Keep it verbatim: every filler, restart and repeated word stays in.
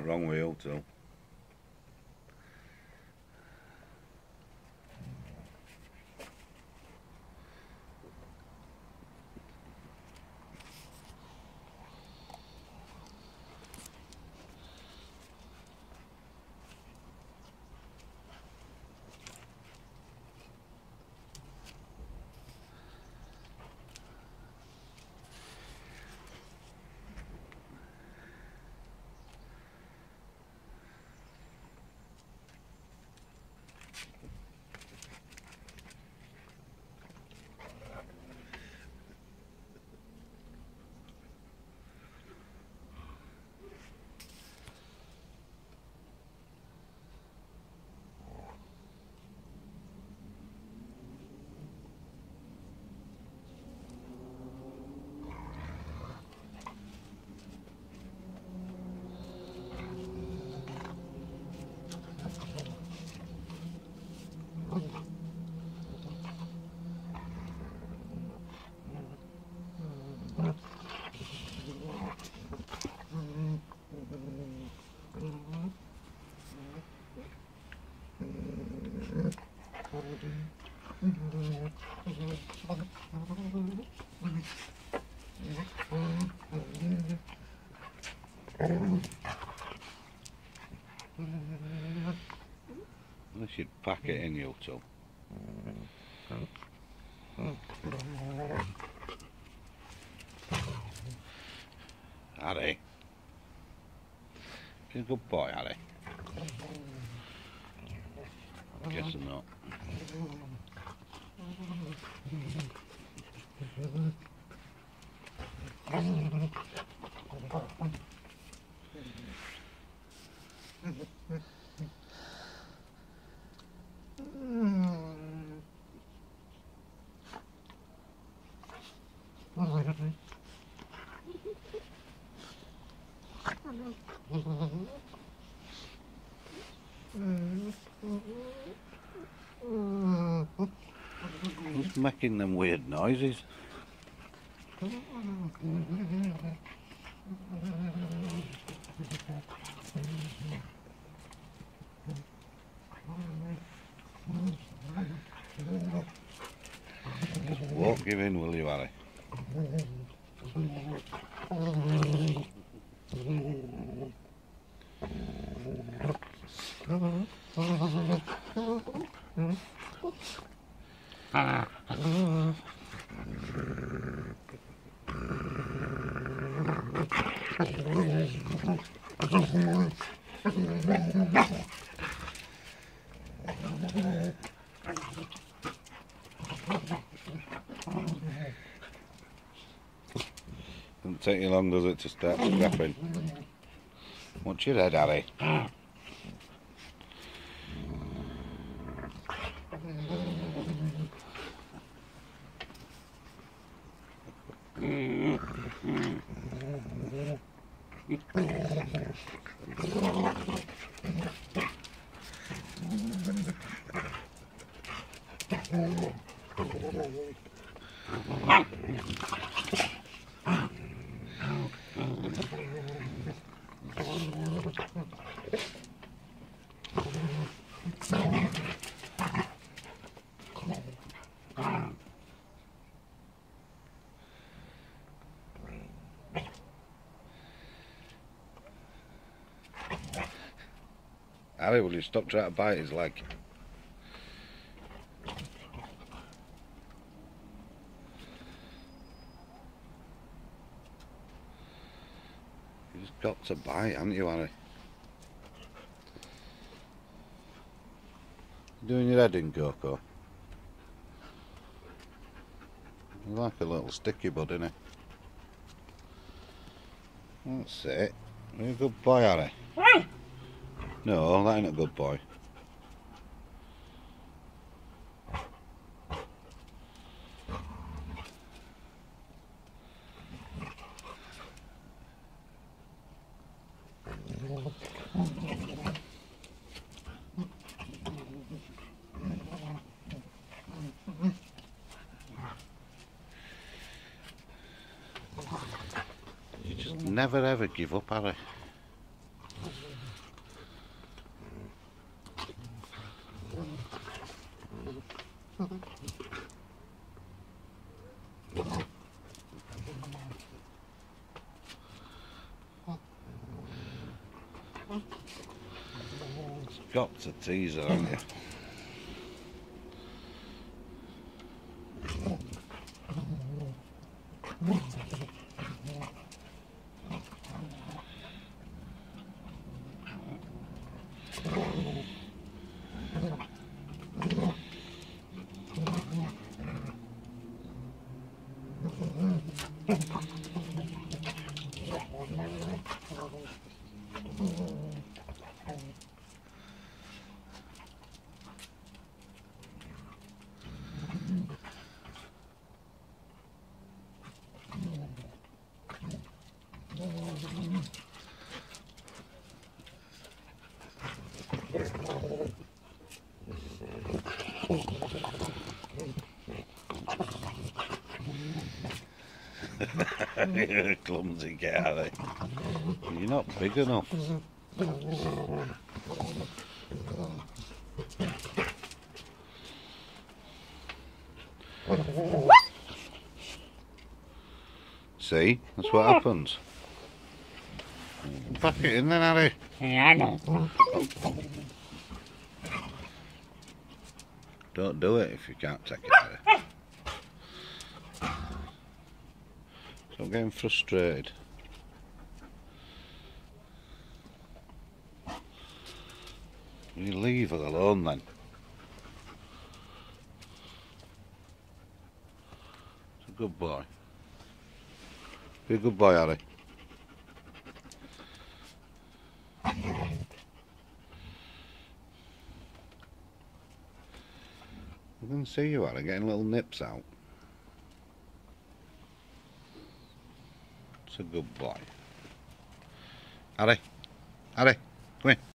wrong with you too. Unless you'd pack it in, you two. Harry. You're a good boy, Harry. Guessing not. Who's making them weird noises? Just won't give in, will you, Harry? Doesn't take you long, does it, to start scrapping? Watch your head, Harry. Harry, will you stop trying to bite his leg? You've got to bite, haven't you, Harry? You doing your head in, Coco? You like a little sticky bud, innit? That's it. You're a good boy, Harry. No, that ain't a good boy. You just never ever give up, Harry. Got to tease her, haven't you? You're a clumsy guy. You're not big enough. See? That's what happens. Pack it in then, Harry. Yeah, I know. Don't do it if you can't take it, Harry. Stop getting frustrated. You leave her alone then. It's a good boy. Be a good boy, Harry. I can see you, Harry, getting little nips out. It's a good boy. Harry, Harry, come here.